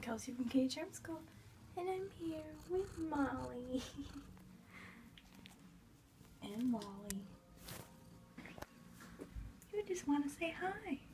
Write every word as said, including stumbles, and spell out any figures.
Kelsey from K H Charm School, and I'm here with Molly and Molly. You just want to say hi.